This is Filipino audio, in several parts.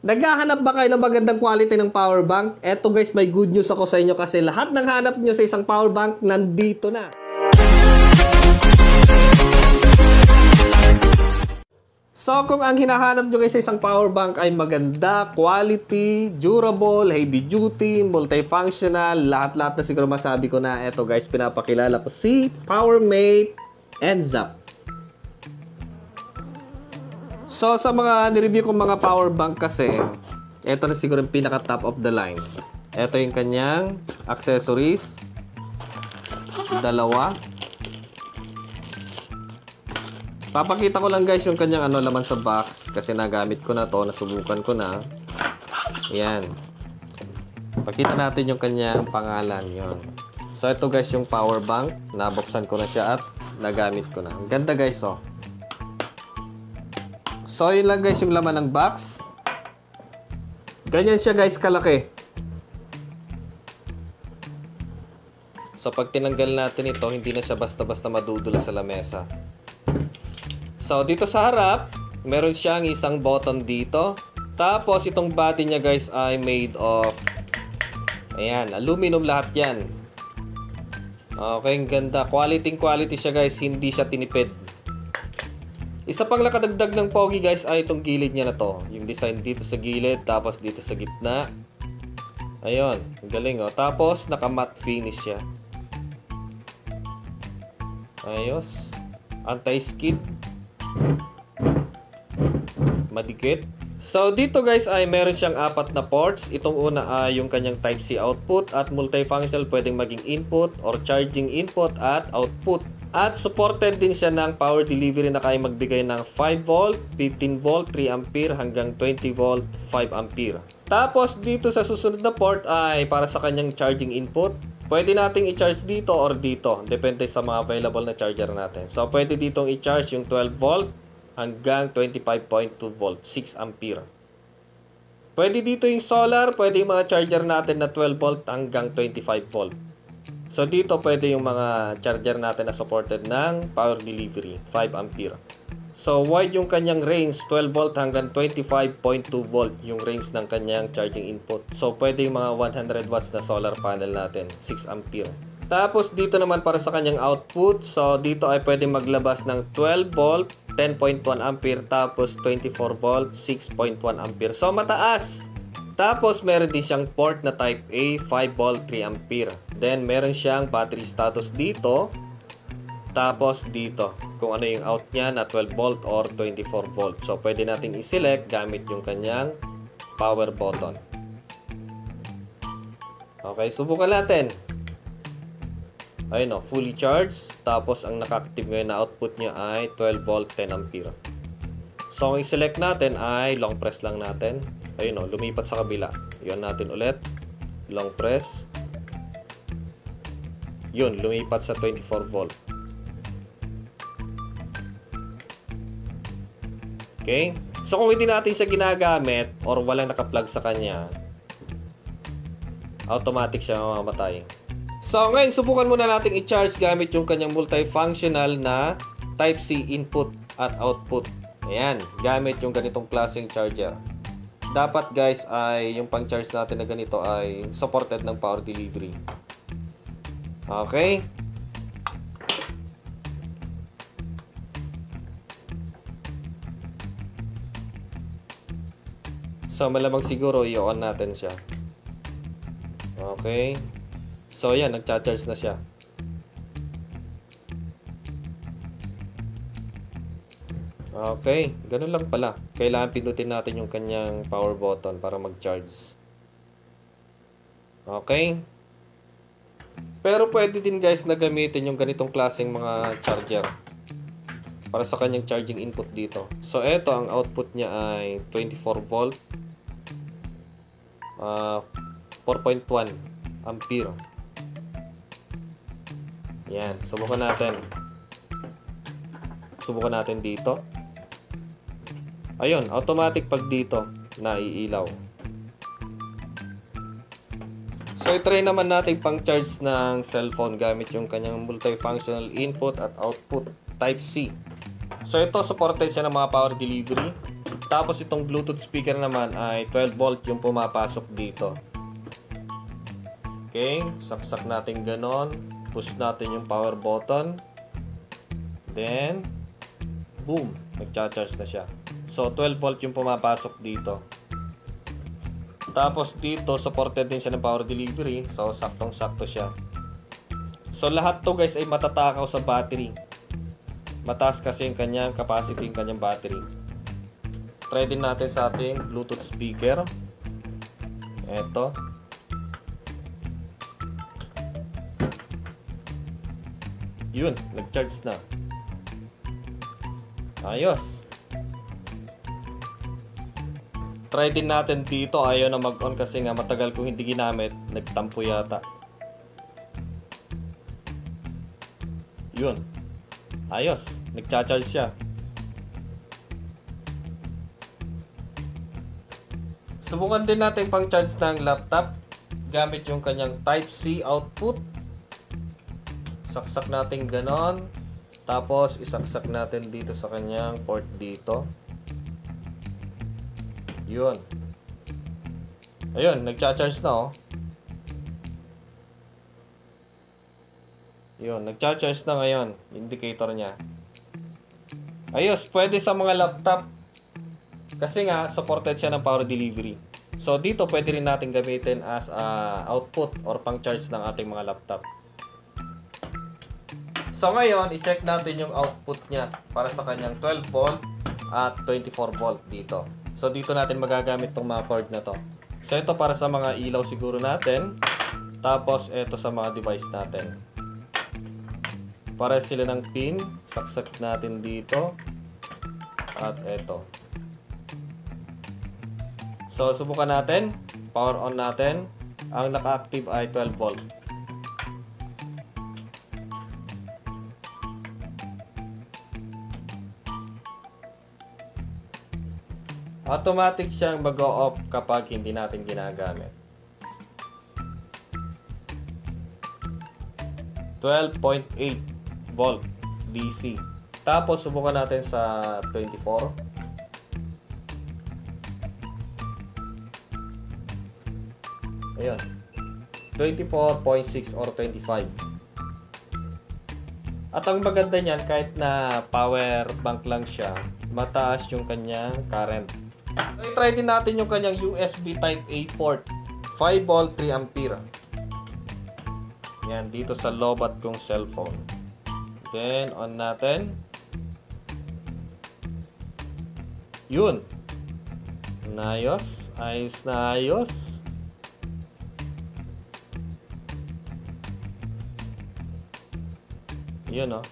Naghahanap ba kayo ng magandang quality ng power bank? Eto guys, may good news ako sa inyo kasi lahat ng hanap nyo sa isang power bank nandito na. So kung ang hinahanap nyo guys sa isang power bank ay maganda, quality, durable, heavy duty, multifunctional, lahat-lahat na siguro masabi ko na. Eto guys, pinapakilala ko si Powermate NZAP. So, sa mga nireview kong mga power bank kasi, ito na siguro yung pinaka top of the line. Ito yung kanyang accessories. Dalawa. Papakita ko lang guys yung kanyang laman sa box. Kasi nagamit ko na to, nasubukan ko na. Yan. Pakita natin yung kanyang pangalan. Yun. So, ito guys yung power bank. Nabuksan ko na siya at nagamit ko na. Ang ganda guys, oh. So, yun lang guys yung laman ng box. Ganyan siya guys kalaki. So, pag tinanggal natin ito, hindi na siya basta-basta madudula sa lamesa. So, dito sa harap, meron siyang isang button dito. Tapos, itong body niya guys ay made of, ayan, aluminum lahat yan. Okay, ang ganda. Quality siya guys, hindi siya tinipid. Isa pang nakadagdag ng pogi guys ay itong gilid niya na to. Yung design dito sa gilid, tapos dito sa gitna. Ayun, galing oh. Tapos naka matte finish siya. Ayos. Anti-skid. Madikit. So dito guys ay meron siyang 4 na ports. Itong una ay yung kanyang Type-C output at multifunctional, pwedeng maging input or charging input at output. At supported din siya ng power delivery na kaya magbigay ng 5V, 15V, 3A hanggang 20V, 5A. Tapos dito sa susunod na port ay para sa kanyang charging input. Pwede nating i-charge dito or dito. Depende sa mga available na charger natin. So pwede ditong i-charge yung 12V hanggang 25.2V, 6A. Pwede dito yung solar, pwede yung mga charger natin na 12V hanggang 25V. So dito pwede yung mga charger natin na supported ng power delivery, 5A. So wide yung kanyang range, 12V hanggang 25.2V yung range ng kanyang charging input. So pwede yung mga 100 watts na solar panel natin, 6A. Tapos dito naman para sa kanyang output, so dito ay pwede maglabas ng 12V, 10.1A, tapos 24V, 6.1A. So mataas! Tapos meron din siyang port na Type A, 5V, 3A. Then meron siyang battery status dito. Tapos dito, kung ano yung out niya na 12V or 24V. So pwede natin i-select gamit yung kanyang power button. Okay, subukan natin. Ayun o, fully charged. Tapos ang naka-active ngayon na output niya ay 12V, 10A. So ang i-select natin ay long press lang natin. Ayun o, lumipat sa kabila. Yun natin ulit. Long press. Yun, lumipat sa 24V. Okay? So kung hindi natin siya ginagamit or walang naka-plug sa kanya, automatic siya mamamatay. So ngayon, subukan muna natin i-charge gamit yung kanyang multifunctional na Type-C input at output. Ayan, gamit yung ganitong klaseng charger. Dapat guys ay yung pang-charge natin na ganito ay supported ng power delivery. Okay? So malamang siguro i-on natin siya. Okay? So yan, nagcha-charge na siya. Okay, ganun lang pala. Kailangan pindutin natin yung kanyang power button para mag-charge. Okay? Pero pwede din guys na gamitin yung ganitong klaseng mga charger para sa kanyang charging input dito. So eto, ang output niya ay 24V, 4.1A. Yan, subukan natin. Subukan natin dito. Ayun, automatic pag dito, naiilaw. So, i-try naman natin pang-charge ng cellphone gamit yung kanyang multifunctional input at output Type-C. So, ito, supported siya ng mga power delivery. Tapos itong Bluetooth speaker naman ay 12 volt yung pumapasok dito. Okay, saksak natin ganon. Push natin yung power button. Then, boom, nagcha-charge na siya. So, 12 volt yung pumapasok dito. Tapos dito, supported din siya ng power delivery. So, saktong-sakto siya. So, lahat to guys ay matatakaw sa battery. Mataas kasi yung kanyang capacity, yung kanyang battery. Try din natin sa ating Bluetooth speaker. Eto. Yun, nag-charge na. Ayos. Try din natin dito. Ayaw na mag-on kasi nga matagal kong hindi ginamit. Nagtampo yata. Yun. Ayos. Nag-charge siya. Subukan din natin pang charge ng laptop gamit yung kanyang Type-C output. Saksak natin ganon. Tapos isaksak natin dito sa kanyang port dito. Yun. Ayun, nagcha-charge na oh. Yun, nagcha-charge na ngayon. Indicator niya. Ayos, pwede sa mga laptop. Kasi nga, supported siya ng power delivery. So, dito pwede rin natin gamitin as output or pang-charge ng ating mga laptop. So, ngayon, i-check natin yung output niya para sa kanyang 12 volt at 24 volt dito. So, dito natin magagamit itong mga cord na to. So, ito para sa mga ilaw siguro natin. Tapos, ito sa mga device natin. Para sila ng pin. Saksak natin dito. At ito. So, subukan natin. Power on natin. Ang naka-active ay 12 volt. Automatic siyang mag-off kapag hindi natin ginagamit. 12.8 volt DC. Tapos, subukan natin sa 24. Ayan. 24.6 or 25. At ang maganda niyan, kahit na power bank lang siya, mataas yung kanyang current. So, i-try din natin yung kanyang USB Type-A port. 5 volt, 3 ampere. Yan, dito sa lobat kong cellphone. Then, on natin. Yun. Ayos. Ayos na ayos. Yun, oh.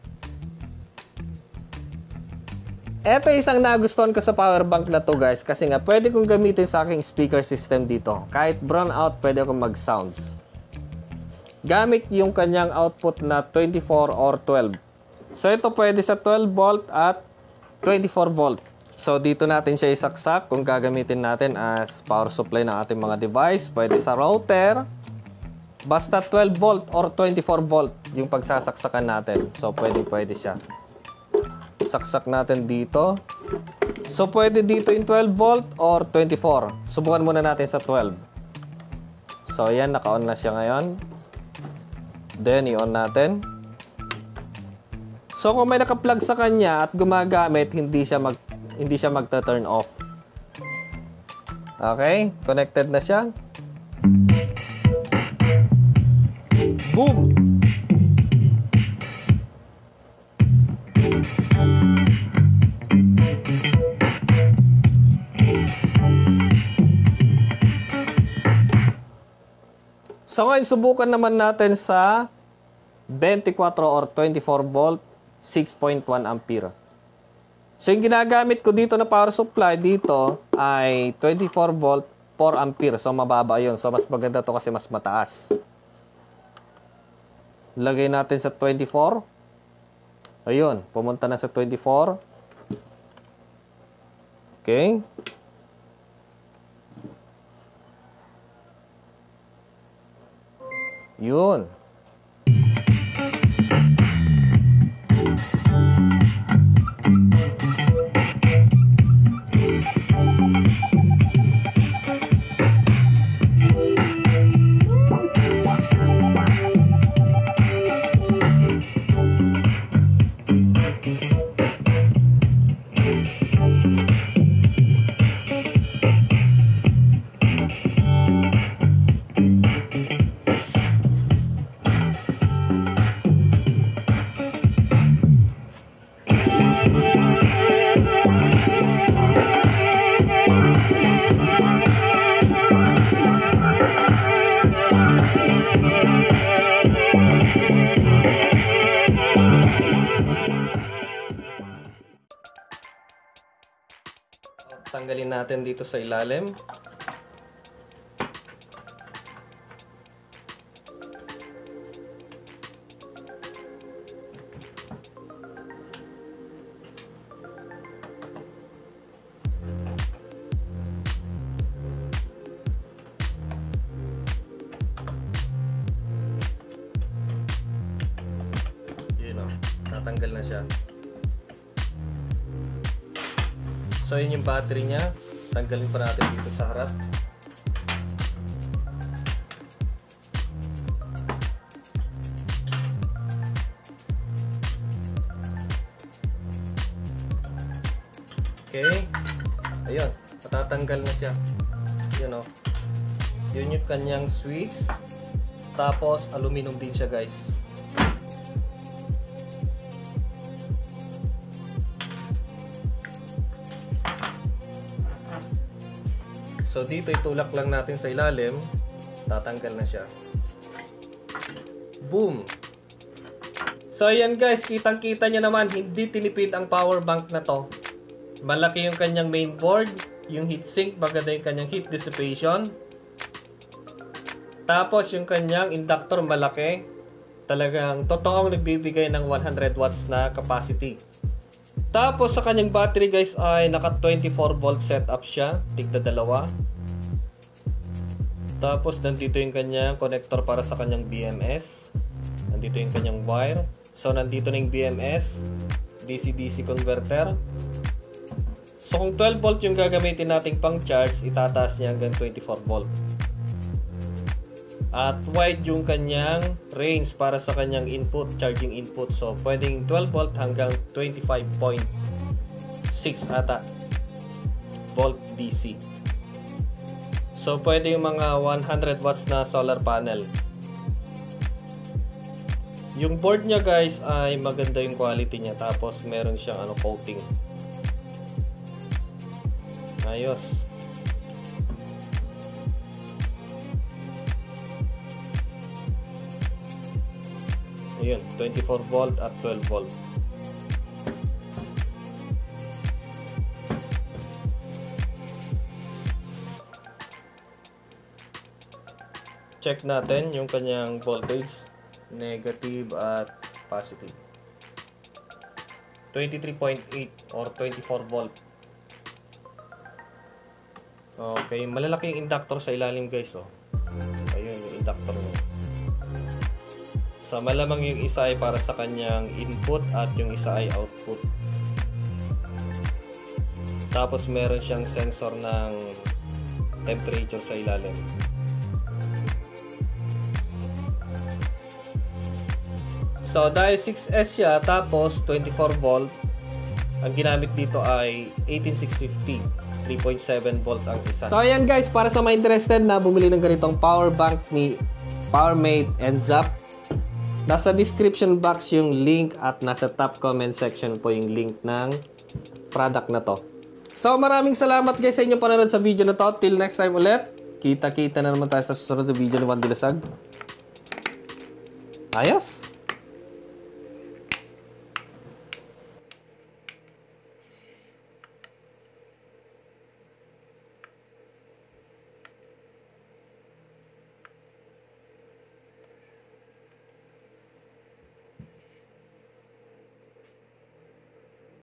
Ito isang nagustuhan ko sa power bank na to guys kasi nga pwede kong gamitin sa aking speaker system dito. Kahit brown out, pwede akong mag-sounds. Gamit yung kanyang output na 24 or 12. So ito pwede sa 12 volt at 24 volt. So dito natin siya isaksak kung gagamitin natin as power supply ng ating mga device. Pwede sa router. Basta 12 volt or 24 volt yung pagsasaksakan natin. So pwede siya. Saksak natin dito. So pwede dito yung 12 volt or 24. Subukan muna natin sa 12. So ayan, naka-on na siya ngayon. Then i-on natin. So kung may naka-plug sa kanya at gumagamit, hindi siya magta-turn off. Okay, connected na siya. Boom! So ngayon, subukan naman natin sa 24 or 24 volt, 6.1 ampere. So yung ginagamit ko dito na power supply dito ay 24 volt, 4 ampere. So mababa yun. So mas maganda to kasi mas mataas. Lagay natin sa 24. Ayun, pumunta na sa 24. Okay. Yun. Tanggalin natin dito sa ilalim. Natanggal na siya. So yun yung battery niya. Tanggalin pa natin dito sa harap. Okay. Ayun, matatanggal na siya. Yun o. Yun yung kanyang switch. Tapos aluminum din siya, guys. So dito itulak lang natin sa ilalim, tatanggal na siya. Boom! So ayan guys, kitang-kita nyo naman, hindi tinipid ang power bank na to. Malaki yung kanyang main board, yung heatsink, maganda yung kanyang heat dissipation. Tapos yung kanyang inductor malaki, talagang totoong nagbibigay ng 100 watts na capacity. Tapos sa kanyang battery guys ay naka 24 volt setup siya, tigda dalawa. Tapos nandito yung kanyang connector para sa kanyang BMS. Nandito yung kanyang wire. So nandito na yung BMS, DC-DC converter. So kung 12 volt yung gagamitin nating pang charge, itataas niya hanggang 24 volt. At wide yung kanyang range para sa kanyang input, charging input. So pwedeng 12 volt hanggang 25.6 ata volt DC. So pwede yung mga 100 watts na solar panel. Yung board niya guys ay maganda yung quality niya, tapos meron siyang coating. Ayos. Ayun, 24 volt at 12 volt. Check natin yung kanyang voltage, negative at positive. 23.8 or 24 volt. Okay, malalaki yung inductor sa ilalim guys, oh. Ayun yung inductor niya. So malamang yung isa ay para sa kanyang input at yung isa ay output. Tapos meron siyang sensor ng temperature sa ilalim. So dahil 6S siya tapos 24 volt, ang ginamit dito ay 18650, 3.7 volt ang isa. So ayan guys, para sa mga interested na bumili ng ganitong power bank ni Powermate and Zap, nasa description box yung link at nasa top comment section po yung link ng product na to. So maraming salamat guys sa inyong panonood sa video na to. Till next time ulit, kita-kita na naman tayo sa susunod na video ni Juan Dilasag. Ayos!